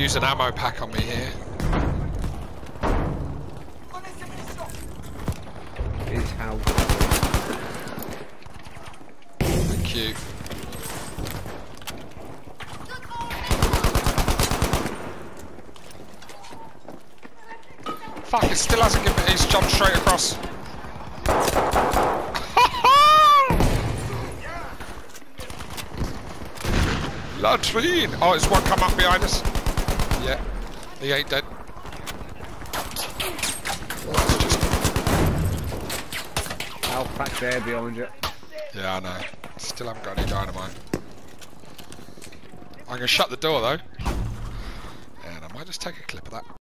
use an ammo pack on me here. His house. Thank you. Fuck, it still hasn't given me. He's jumped straight across. Latrine! Oh, there's one come up behind us. Yeah, he ain't dead. I'll pack there behind you. Yeah, I know. Still haven't got any dynamite. I'm gonna shut the door though. And I might just take a clip of that.